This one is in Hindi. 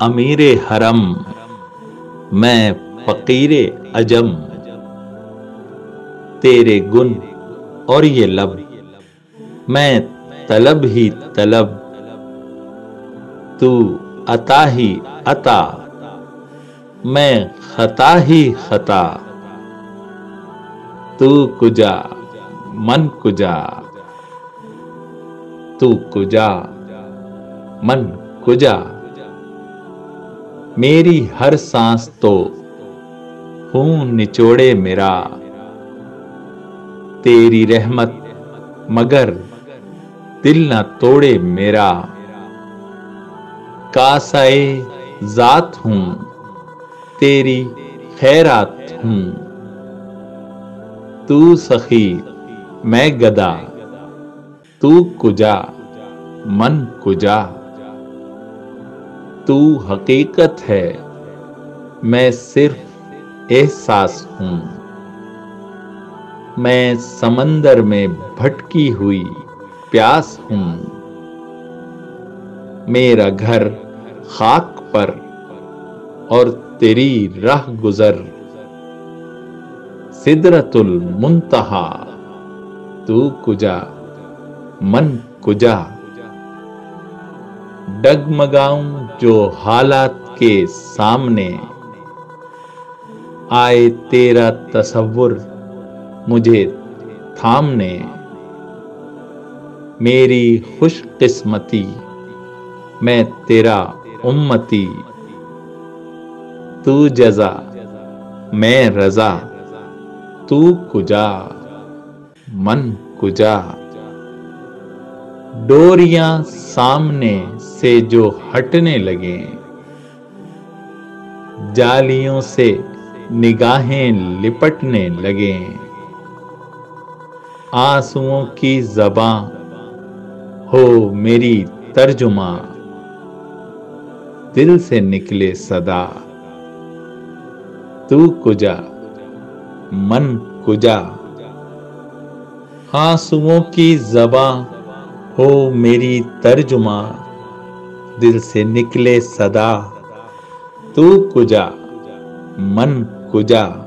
अमीरे हरम, मैं फकीरे अजम। तेरे गुन और ये लब, मैं तलब ही तलब। तू अता ही अता, मैं खता ही खता। तू कुजा मन कुजा, तू कुजा मन कुजा। मेरी हर सांस तो खून निचोड़े मेरा। तेरी रहमत मगर दिल न तोड़े मेरा। कासाए जात हूं, तेरी खैरात हूं। तू सखी मैं गदा, तू कुजा मन कुजा। तू हकीकत है, मैं सिर्फ एहसास हूं। मैं समंदर में भटकी हुई प्यास हूं। मेरा घर खाक पर और तेरी राह गुजर। सिदरतुल मुंतहा, तू कुजा मन कुजा। डगमगाऊं जो हालात के सामने, आए तेरा तसव्वुर मुझे थामने। मेरी खुशकिस्मती, मैं तेरा उम्मती। तू जज़ा मैं रज़ा, तू कुजा मन कुजा। डोरियां सामने से जो हटने लगे, जालियों से निगाहें लिपटने लगे। आंसुओं की ज़बां हो मेरी तर्जुमा, दिल से निकले सदा। तू कुजा मन कुजा। आंसुओं की ज़बां हो मेरी तर्जुमा, दिल से निकले सदा। तू कुजा मन कुजा।